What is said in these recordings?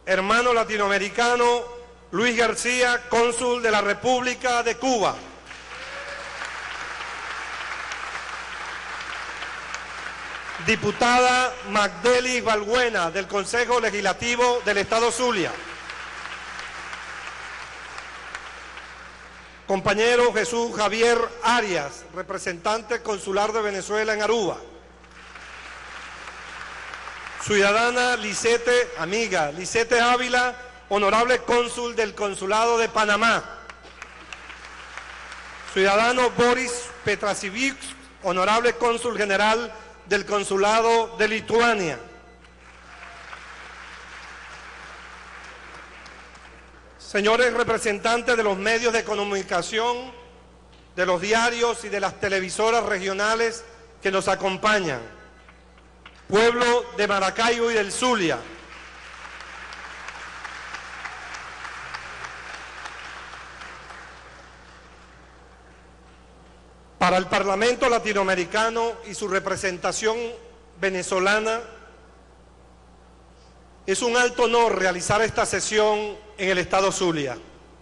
hermano latinoamericano Luis García, cónsul de la República de Cuba. Diputada Magdelis Balbuena, del Consejo Legislativo del Estado Zulia. Compañero Jesús Javier Arias, representante consular de Venezuela en Aruba. Ciudadana amiga Lisette Ávila, honorable cónsul del Consulado de Panamá. Ciudadano Boris Petrasiewicz, honorable cónsul general del Consulado de Lituania. Señores representantes de los medios de comunicación, de los diarios y de las televisoras regionales que nos acompañan, pueblo de Maracaibo y del Zulia, para el Parlamento Latinoamericano y su representación venezolana, es un alto honor realizar esta sesión en el Estado Zulia.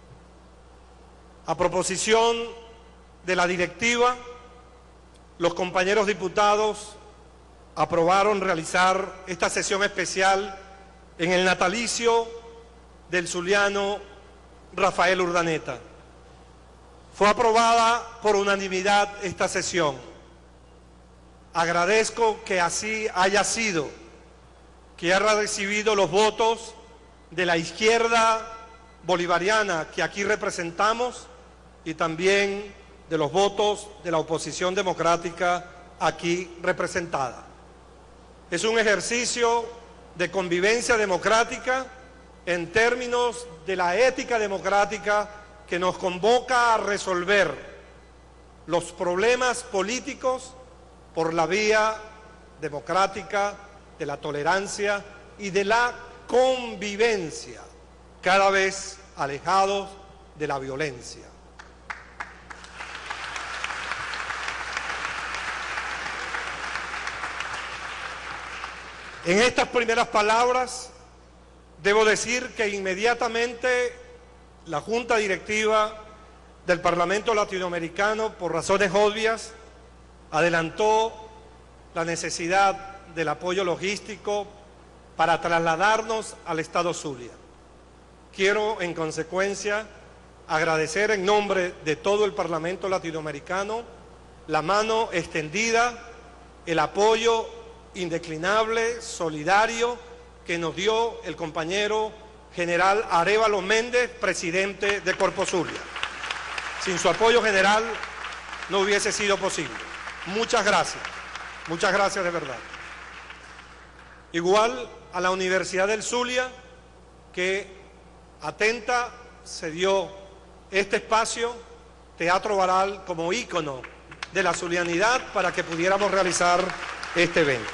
A proposición de la directiva, los compañeros diputados aprobaron realizar esta sesión especial en el natalicio del zuliano Rafael Urdaneta. Fue aprobada por unanimidad esta sesión. Agradezco que así haya sido, que haya recibido los votos de la izquierda bolivariana que aquí representamos y también de los votos de la oposición democrática aquí representada. Es un ejercicio de convivencia democrática en términos de la ética democrática que nos convoca a resolver los problemas políticos por la vía democrática de la tolerancia y de la convivencia, cada vez alejados de la violencia. En estas primeras palabras, debo decir que inmediatamente la Junta Directiva del Parlamento Latinoamericano, por razones obvias, adelantó la necesidad del apoyo logístico para trasladarnos al Estado Zulia. Quiero, en consecuencia, agradecer en nombre de todo el Parlamento Latinoamericano la mano extendida, el apoyo indeclinable, solidario, que nos dio el compañero general Arévalo Méndez, presidente de Corpo Zulia. Sin su apoyo general no hubiese sido posible. Muchas gracias de verdad. Igual a la Universidad del Zulia, que atenta se dio este espacio, Teatro Baral, como ícono de la zulianidad para que pudiéramos realizar este evento.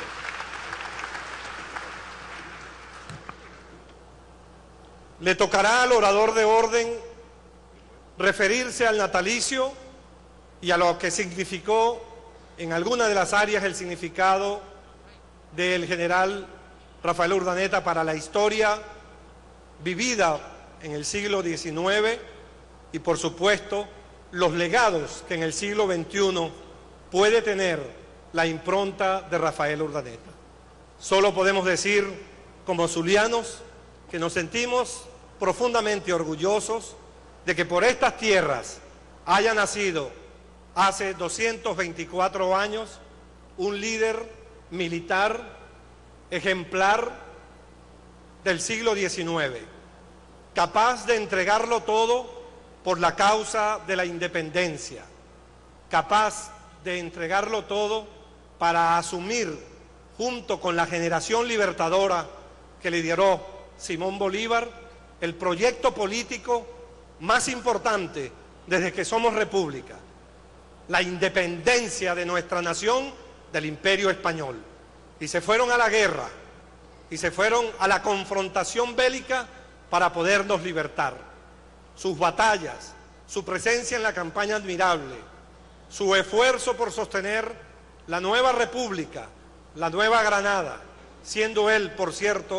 Le tocará al orador de orden referirse al natalicio y a lo que significó en alguna de las áreas el significado del general Rafael Urdaneta para la historia vivida en el siglo XIX y, por supuesto, los legados que en el siglo XXI puede tener la impronta de Rafael Urdaneta. Solo podemos decir, como zulianos, que nos sentimos profundamente orgullosos de que por estas tierras haya nacido hace 224 años un líder militar ejemplar del siglo XIX, capaz de entregarlo todo por la causa de la independencia, capaz de entregarlo todo para asumir, junto con la generación libertadora que lideró Simón Bolívar, el proyecto político más importante desde que somos república, la independencia de nuestra nación del Imperio Español. Y se fueron a la guerra, y se fueron a la confrontación bélica para podernos libertar. Sus batallas, su presencia en la campaña admirable, su esfuerzo por sostener la nueva república, la nueva Granada, siendo él, por cierto,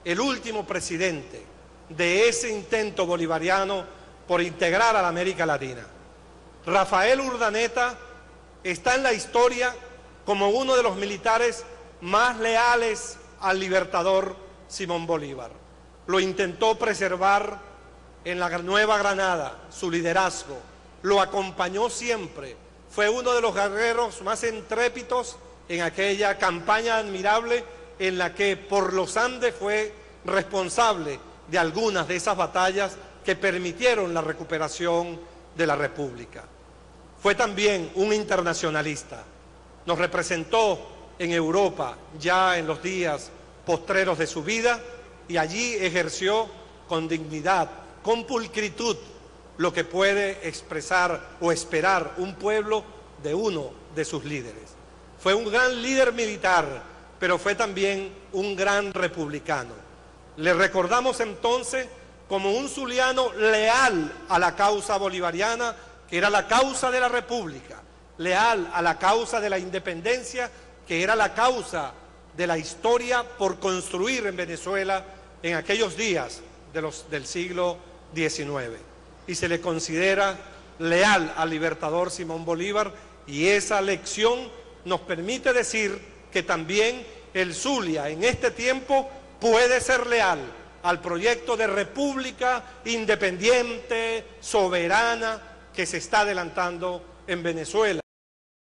el último presidente de ese intento bolivariano por integrar a la América Latina. Rafael Urdaneta está en la historia como uno de los militares más leales al libertador Simón Bolívar. Lo intentó preservar en la Nueva Granada, su liderazgo, lo acompañó siempre, fue uno de los guerreros más intrépidos en aquella campaña admirable en la que por los Andes fue responsable de algunas de esas batallas que permitieron la recuperación de la República. Fue también un internacionalista, nos representó en Europa ya en los días postreros de su vida y allí ejerció con dignidad, con pulcritud, lo que puede expresar o esperar un pueblo de uno de sus líderes. Fue un gran líder militar, pero fue también un gran republicano. Le recordamos entonces como un zuliano leal a la causa bolivariana, que era la causa de la República, leal a la causa de la independencia, que era la causa de la historia por construir en Venezuela en aquellos días del siglo XIX. Y se le considera leal al libertador Simón Bolívar, y esa lección nos permite decir que también el Zulia en este tiempo puede ser leal al proyecto de república independiente, soberana, que se está adelantando en Venezuela.